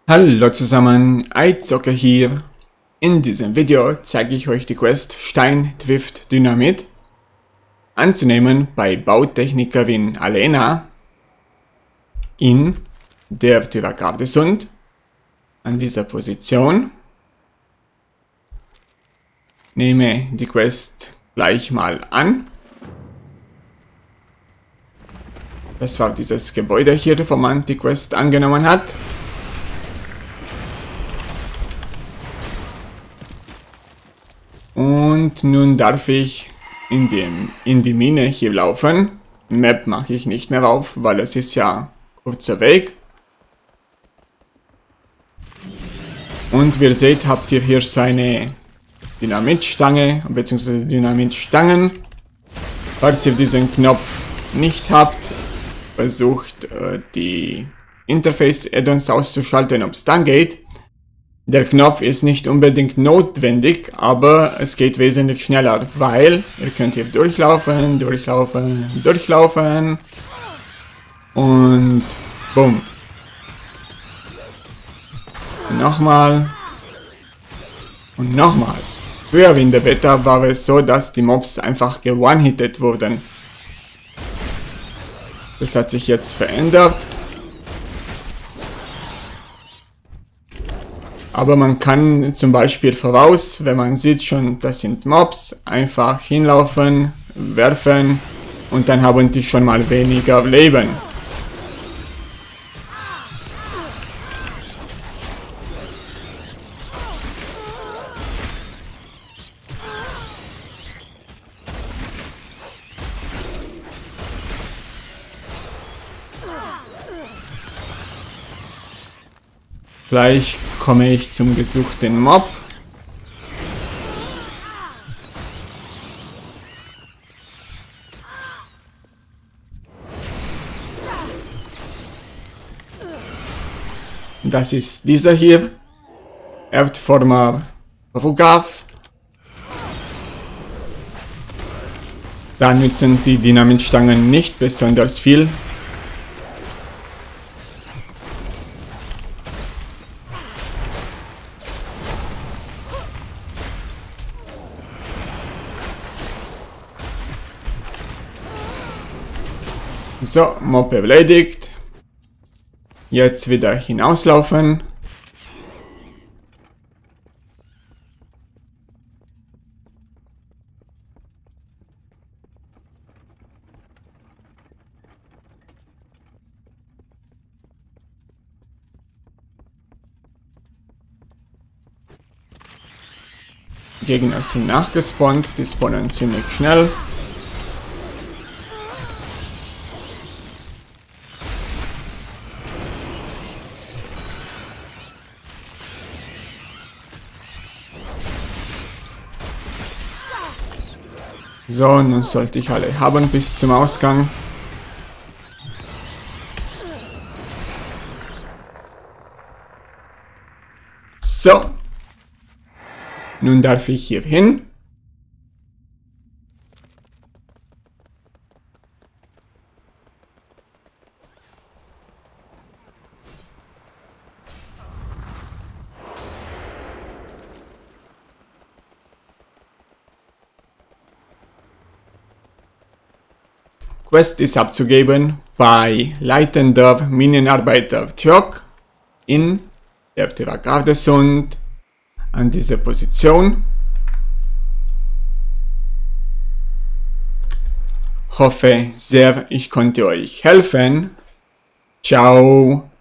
Hallo zusammen, iZocker hier. In diesem Video zeige ich euch die Quest Stein trifft Dynamit anzunehmen bei Bautechnikerin Alena in der Gardesund an dieser Position. Nehme die Quest gleich mal an. Das war dieses Gebäude hier, wo man die Quest angenommen hat. Und nun darf ich in die Mine hier laufen. Map mache ich nicht mehr auf, weil es ist ja kurzer Weg. Und wie ihr seht, habt ihr hier so eine Dynamitstange bzw. Dynamitstangen. Falls ihr diesen Knopf nicht habt, versucht die Interface-Add-ons auszuschalten, ob es dann geht. Der Knopf ist nicht unbedingt notwendig, aber es geht wesentlich schneller, weil ihr könnt hier durchlaufen, durchlaufen, durchlaufen und bumm. Nochmal und nochmal. Früher in der Beta war es so, dass die Mobs einfach ge-one-hitted wurden. Das hat sich jetzt verändert. Aber man kann zum Beispiel voraus, wenn man sieht schon, das sind Mobs, einfach hinlaufen, werfen und dann haben die schon mal weniger Leben. Gleich komme ich zum gesuchten Mob. Das ist dieser hier. Erdformer Rugav. Da nützen die Dynamitstangen nicht besonders viel. So, Mob erledigt. Jetzt wieder hinauslaufen. Gegner sind nachgespawnt, die spawnen ziemlich schnell. So, nun sollte ich alle haben bis zum Ausgang. So. Nun darf ich hier hin. Quest ist abzugeben bei leitender Minenarbeiter Tjok in der Gardesund an dieser Position. Hoffe sehr, ich konnte euch helfen. Ciao.